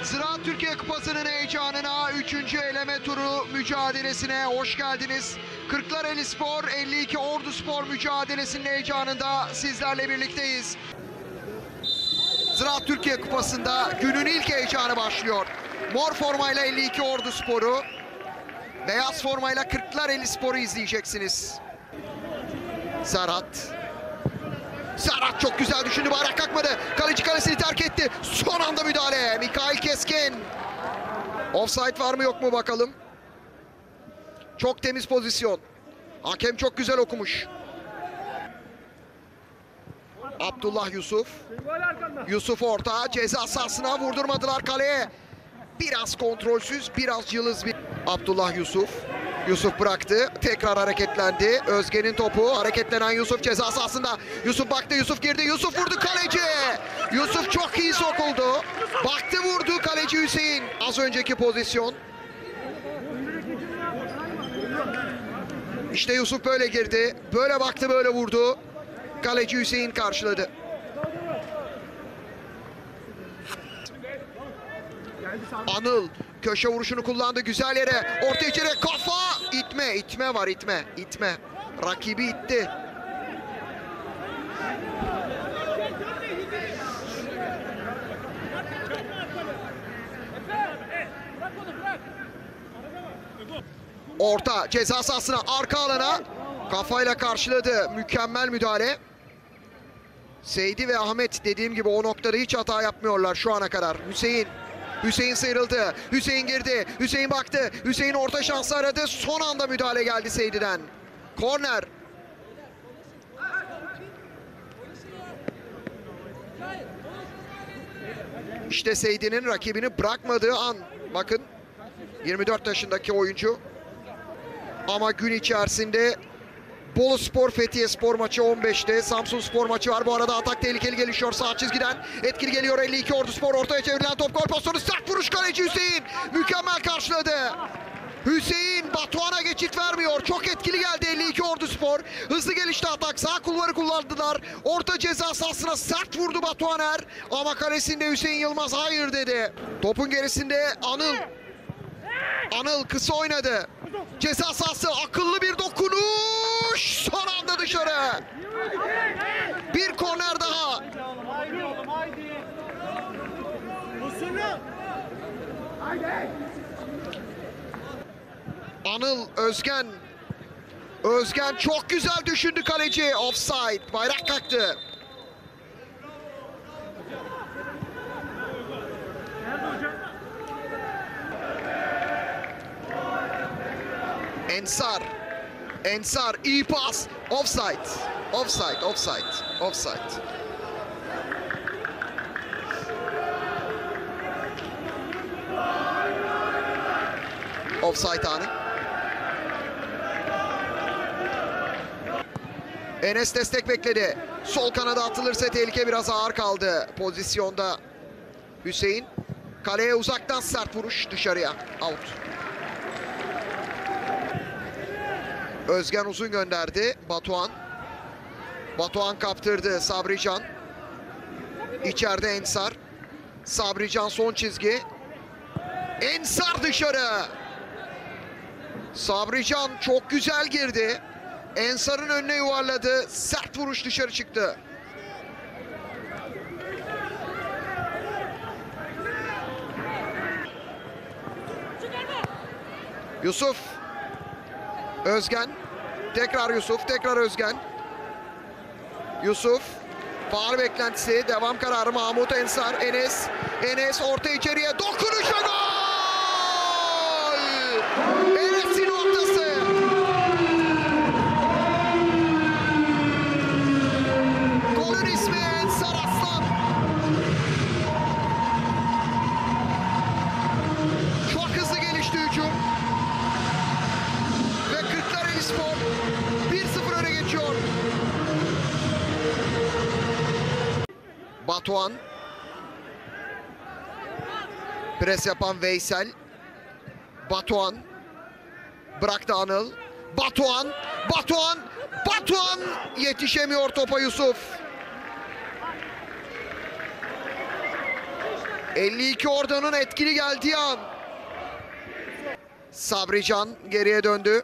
Ziraat Türkiye Kupası'nın heyecanına, 3. eleme turu mücadelesine hoş geldiniz. Kırklarelispor 52 Orduspor mücadelesinin heyecanında sizlerle birlikteyiz. Ziraat Türkiye Kupası'nda günün ilk heyecanı başlıyor. Mor formayla 52 Orduspor'u, beyaz formayla Kırklarelispor'u izleyeceksiniz. Serhat çok güzel düşündü, bayrak kalkmadı. Kaleci kalesini terk etti. Son anda müdahale. Mikail Keskin. Offside var mı yok mu bakalım. Çok temiz pozisyon. Hakem çok güzel okumuş. Abdullah Yusuf. Yusuf orta. Ceza sahasına vurdurmadılar kaleye. Biraz kontrolsüz, biraz cılız bir Abdullah Yusuf. Yusuf bıraktı. Tekrar hareketlendi. Özge'nin topu. Hareketlenen Yusuf ceza sahasında. Yusuf baktı. Yusuf girdi. Yusuf vurdu kaleci. Yusuf çok iyi sokuldu. Baktı vurdu kaleci Hüseyin. Az önceki pozisyon. İşte Yusuf böyle girdi. Böyle baktı, böyle vurdu. Kaleci Hüseyin karşıladı. Anıl köşe vuruşunu kullandı, güzel yere, orta içeri, kafa, itme var, itme. Rakibi itti. Orta ceza sahasına, arka alana kafayla karşıladı. Mükemmel müdahale. Seydi ve Ahmet dediğim gibi o noktada hiç hata yapmıyorlar şu ana kadar. Hüseyin sıyrıldı. Hüseyin girdi. Hüseyin baktı. Hüseyin orta şansı aradı. Son anda müdahale geldi Seydi'den. Korner. İşte Seydi'nin rakibini bırakmadığı an. Bakın 24 yaşındaki oyuncu. Ama gün içerisinde Boluspor Fethiyeспor maçı 15'te. Samsunspor maçı var. Bu arada atak tehlikeli gelişiyor sağ çizgiden. Etkili geliyor 52 Orduspor. Ortaya çevrilen top, gol pozisyonu. Sert vuruş, kaleci Hüseyin. Mükemmel karşıladı. Hüseyin Batuhan'a geçit vermiyor. Çok etkili geldi 52 Orduspor. Hızlı gelişti atak. Sağ kulvarı kullandılar. Orta ceza sahasına sert vurdu Batuhaner. Ama kalesinde Hüseyin Yılmaz hayır dedi. Topun gerisinde Anıl kısa oynadı. Ceza sahası, akıllı bir dokunuş. Son anda dışarı. Bir korner daha. Anıl, Özgen çok güzel düşündü kaleci. Offside. Bayrak kalktı. Ensar iyi pas. Offside. Offside anı. Enes destek bekledi. Sol kanada atılırsa tehlike biraz ağır kaldı. Pozisyonda Hüseyin. Kaleye uzaktan sert vuruş, dışarıya. Out. Özgen uzun gönderdi. Batuhan kaptırdı. Sabrican. İçeride Ensar. Sabrican son çizgi. Ensar dışarı. Sabrican çok güzel girdi. Ensar'ın önüne yuvarladı. Sert vuruş, dışarı çıktı. Yusuf. Özgen. Tekrar Yusuf. Tekrar Özgen. Yusuf. Faul beklentisi. Devam kararı Mahmut Ensar. Enes orta içeriye. Dokunuş ve gol! Enes'in ortası. Golün ismi Ensar Aslan. Çok hızlı gelişti hücum. Kırklarelispor 1-0 öne geçiyor. Batuhan. Pres yapan Veysel. Batuhan. Bıraktı Anıl. Batuhan yetişemiyor topa Yusuf. 52 Ordu'nun etkili geldiği an. Sabrican geriye döndü.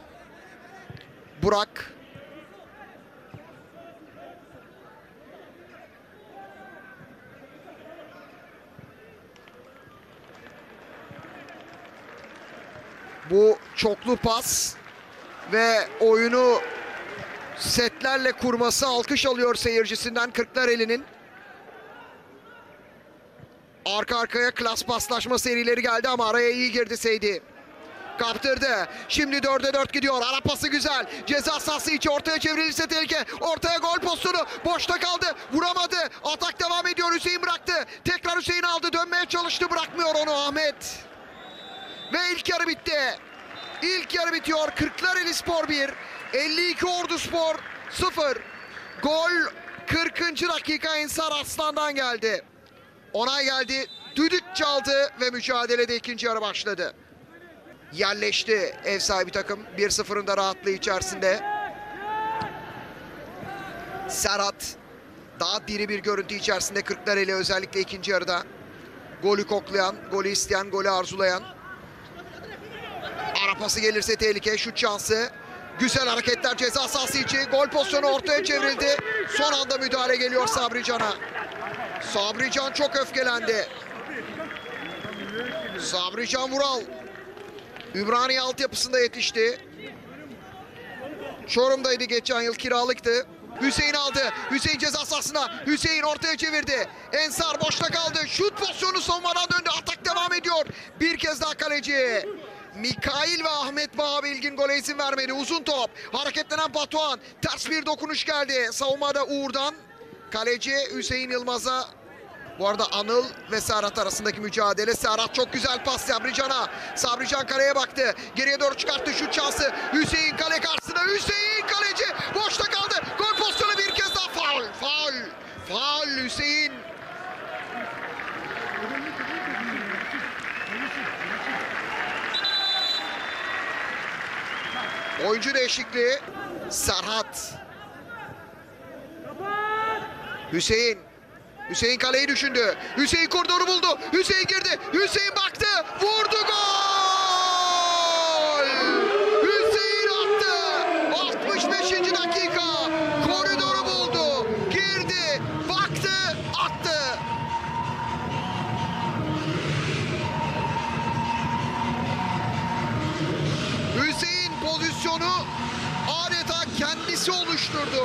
Burak. Bu çoklu pas ve oyunu setlerle kurması alkış alıyor seyircisinden Kırklareli'nin. Arka arkaya klas paslaşma serileri geldi ama araya iyi girdi Seydi. Kaptırdı. Şimdi 4'e 4 gidiyor. Ara pası güzel. Ceza sahası içi ortaya çevrilirse tehlike. Ortaya gol pozisyonu. Boşta kaldı. Vuramadı. Atak devam ediyor. Hüseyin bıraktı. Tekrar Hüseyin aldı. Dönmeye çalıştı. Bırakmıyor onu Ahmet. Ve ilk yarı bitti. İlk yarı bitiyor. Kırklarelispor 1. 52 Orduspor 0. Gol 40. dakika Ensar Aslan'dan geldi. Onay geldi. Düdük çaldı ve mücadelede ikinci yarı başladı. Yerleşti ev sahibi takım. 1-0'ın da rahatlığı içerisinde. Serhat daha diri bir görüntü içerisinde Kırklareli özellikle ikinci yarıda. Golü koklayan, golü isteyen, golü arzulayan. Ara pası gelirse tehlike, şut şansı. Güzel hareketler ceza sahası içi. Gol pozisyonu ortaya çevrildi. Son anda müdahale geliyor Sabrican'a. Sabrican çok öfkelendi. Sabrican Vural. Ümraniye altyapısında yetişti. Çorum'daydı geçen yıl, kiralıktı. Hüseyin aldı. Hüseyin ceza sahasına. Hüseyin ortaya çevirdi. Ensar boşta kaldı. Şut pozisyonu savunmadan döndü. Atak devam ediyor. Bir kez daha kaleci. Mikail ve Ahmet Bağabilgin gole izin vermedi. Uzun top. Hareketlenen Batuhan. Ters bir dokunuş geldi. Savunmada Uğur'dan. Kaleci Hüseyin Yılmaz'a. Bu arada Anıl ve Serhat arasındaki mücadele. Serhat çok güzel pas Sabrican'a. Sabrican kaleye baktı. Geriye doğru çıkarttı şut şansı. Hüseyin kale karşısında. Hüseyin kaleci. Boşta kaldı. Gol pozisyonu bir kez daha. Faul. Faul. Faul Hüseyin. Oyuncu değişikliği. Serhat. Hüseyin. Hüseyin kaleyi düşündü. Hüseyin koridoru buldu. Hüseyin girdi. Hüseyin baktı. Vurdu, gol! Hüseyin attı. 65. dakika. Koridoru buldu. Girdi. Baktı. Attı. Hüseyin pozisyonu adeta kendisi oluşturdu.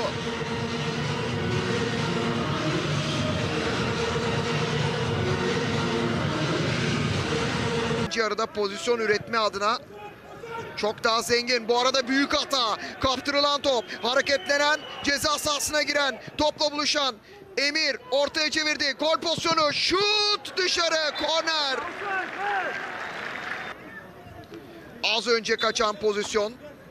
Yarıda pozisyon üretme adına çok daha zengin. Bu arada büyük hata. Kaptırılan top. Hareketlenen, ceza sahasına giren, topla buluşan Emir ortaya çevirdi. Gol pozisyonu. Şut dışarı. Korner. Az önce kaçan pozisyon.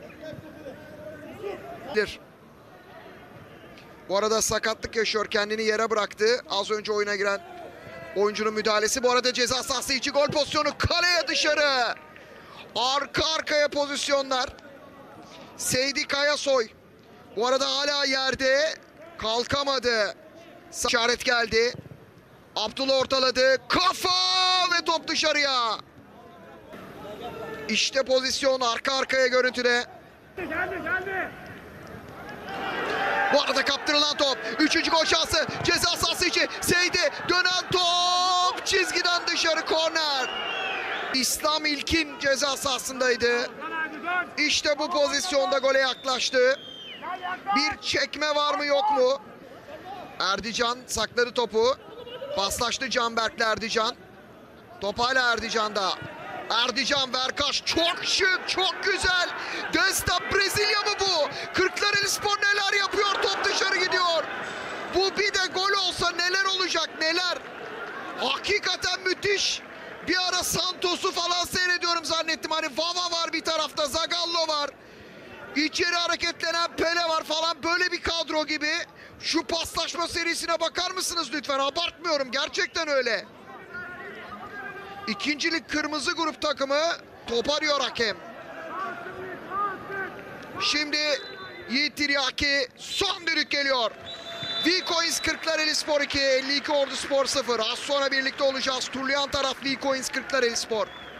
Bu arada sakatlık yaşıyor. Kendini yere bıraktı. Az önce oyuna giren oyuncunun müdahalesi. Bu arada ceza sahası içi gol pozisyonu. Kaleye dışarı. Arka arkaya pozisyonlar. Seydi Kayasoy. Bu arada hala yerde. Kalkamadı. İşaret geldi. Abdullah ortaladı. Kafa ve top dışarıya. İşte pozisyon arka arkaya görüntüde. Geldi. Bu arada kaptırılan top. Üçüncü gol şansı. Ceza sahası içi. Seydi. Dönen top. Çizgiden dışarı, korner. İslam İlkin ceza sahasındaydı. İşte bu pozisyonda gole yaklaştı. Bir çekme var mı yok mu? Erdican sakladı topu. Paslaştı Canberk'le Erdican. Top hala Erdican'da. Erdican, Verkaş çok şık, çok güzel. Desta Brezilya mı bu? Kırklarelispor neler yapıyor? Top dışarı gidiyor. Bu bir de gol olsa neler olacak, neler. Hakikaten müthiş. Bir ara Santos'u falan seyrediyorum zannettim. Hani Vava var bir tarafta, Zagallo var. İçeri hareketlenen Pele var falan, böyle bir kadro gibi. Şu paslaşma serisine bakar mısınız lütfen? Abartmıyorum, gerçekten öyle. İkincilik kırmızı grup takımı, top arıyor hakem. Şimdi Yiğit Tiryaki, son düdük geliyor. V-Coins Kırklarelispor 2, 52 Orduspor 0. Az sonra birlikte olacağız. Turlayan taraf V-Coins Kırklarelispor.